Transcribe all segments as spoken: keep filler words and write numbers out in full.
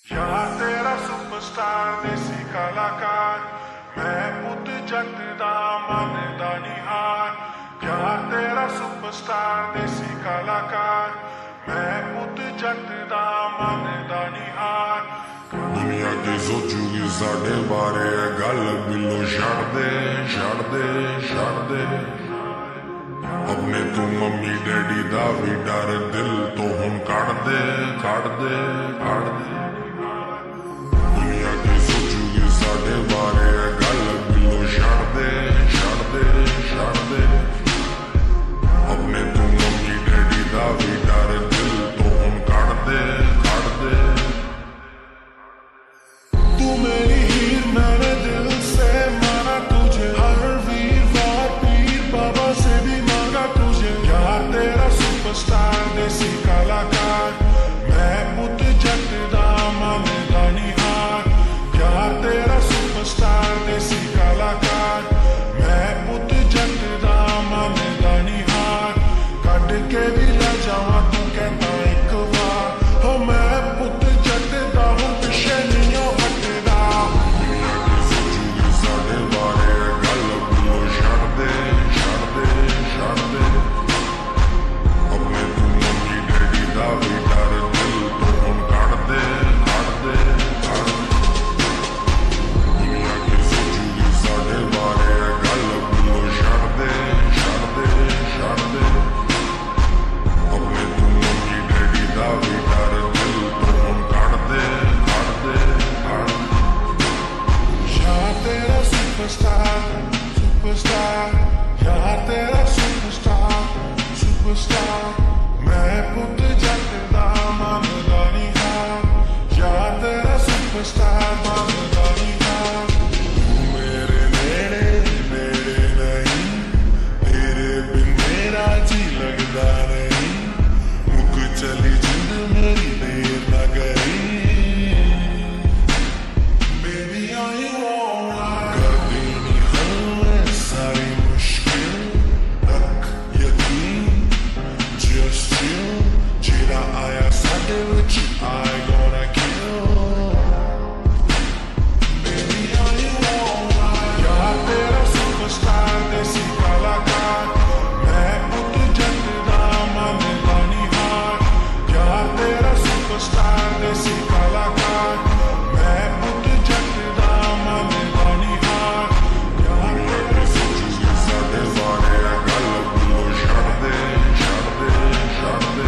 यार तेरा सुपरस्टार देसी कलाकार, मैं पुत जट दा मनदा निहार। यार तेरा सुपरस्टार देसी कलाकार, मैं पुत जट दा मनदा निहार। दुनिया के सोचूगी साढ़े बारे गल बिलो छड़ दे छड़ दे छड़ दे। अपने तू मम्मी डैडी दा भी डर दिल तो हुन कड़ दे कड़ दे कड़ दे। दुनिया के सोचूगी साढ़े बारे गल बिलो छड़ दे छड़ दे छड़ दे। अपने तू मम्मी डैडी दा भी डर दिल तो हुन कड़ दे कड़ दे। तू मेरी हीर मैंने दिल से माना तुझे, हर वीर वार पीर बाबा से भी मांगा तुझे। यार तेरा सुपरस्टार देसी कलाकार, मैं पुत जट दा मनदा निहार। यार तेरा सुपरस्टार देसी कलाकार, मैं पुत जट दा मनदा निहार। कट के भी ले जावा तू कहता एक बार, हो मैं पुत जट दा हूं पिछे नहीं हो हटदा। दुनिया के सोचूगी साढ़े बारे गल बिलो छड़ दे छड़ दे छड़ दे। अपने तू मम्मी डैडी दा भी डर दिल तो हुन कड़ दे कड़ दे कड़ दे। दुनिया के सोचूगी साढ़े बारे गल बिलो छड़ दे छड़ दे छड़ दे। अपने तू मम्मी डैडी दा भी डर दिल तो हुन कड़ दे कड़ दे कड़ दे। यार तेरा सुपरस्टार सुपरस्टार, यार तेरा सुपरस्टार सुपरस्टार, मैं पुत जट दा मनदा निहार। यार तेरा सुपरस्टार मनदा निहार। तू मेरे नेड़े नेड़े नहीं, तेरे बिन मेरा जी लगदा नहीं। मुक चली जिंद मेरी देर न गई। Baby are you alright? कर देनी हर मैं सारी मुश्किल, रख यकीन just chill। जेड़ा आया साडे विच I gonna kill। Baby are you alright? यार तेरा सुपरस्टार देसी कलाकार, मैं पुत जट दा मनदा निहार। यार तेरा सुपरस्टार देसी कलाकार, मैं पुत जट दा मनदा निहार। यार तेरा सोचूगी साढ़े बारे गल बिलो छड़ दे छड़ दे छड़ दे।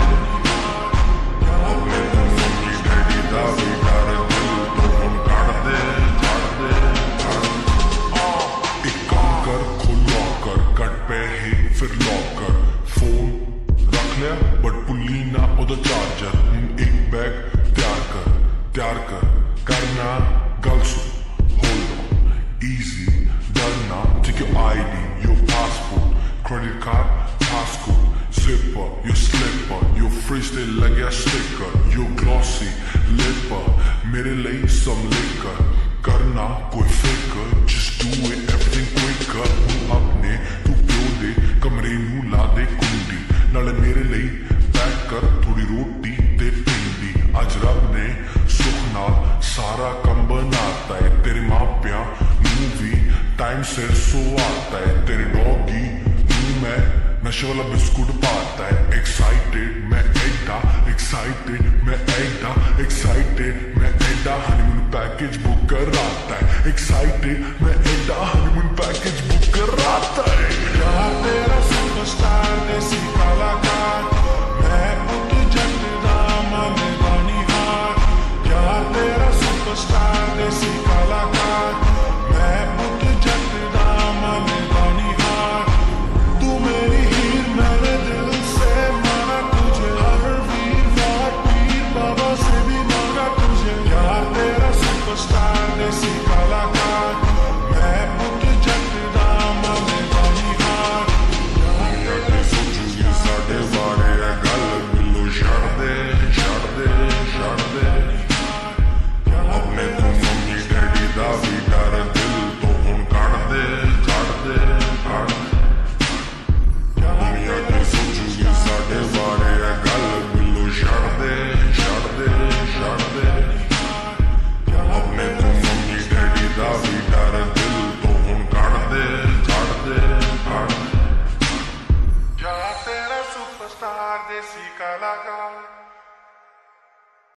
अपने तू मम्मी डैडी दा भी डर दिल तो हुन कड़ दे कड़ दे कड़ दे। एक काम कर खोल लॉकर, कट पैहे फिर लॉकर। फोन रख लिया बट पुल्ली ना ओदा चार्जर। एक बैग तैयार कर तैयार कर करना गल सुन। होल्ड ऑन easy डरना, take your I D your passport, credit card passcode, zipper your slipper, your fridge ते लग्या sticker, your glossy lipper, मेरे लिए some liquor। करना कोई फिकर, just do it everything quicker। हूं अपने तू प्यो दे कमरे नू ला दे कुंडी, नाले मेरे लिए पैक कर थोड़ी रोटी ते पिंडी। अज रब ने सुख नाल सारा कम बनाता है, तेरे मापिया नू भी टाइम सिर सुवाता है। तेरे डॉगी नू मैं नशे वाला बिस्कुट पाता है। एक्साइटेड मैं एडा एक्साइटेड मैं एडा एक्साइटेड मैं एडा हनीमून पैकेज बुक कराता है। एक्साइटेड मैं एडा हनीमून पैकेज बुक कराता है। यार तेरा सुपरस्टार देसी कलाकार, मैं पुत जट दा मनदा निहार। यार तेरा सुपरस्टार देसी कलाकार, मैं पुत जट दा मनदा निहार। तू मेरी हीर मैंने दिल से माना तुझे, हर वीर वार पीर बाबा से भी मांगा तुझे। यार तेरा सुपरस्टार देसी कलाकार, मैं पुत जट दा मनदा निहार। यार तेरा सुपरस्टार देसी कलाकार।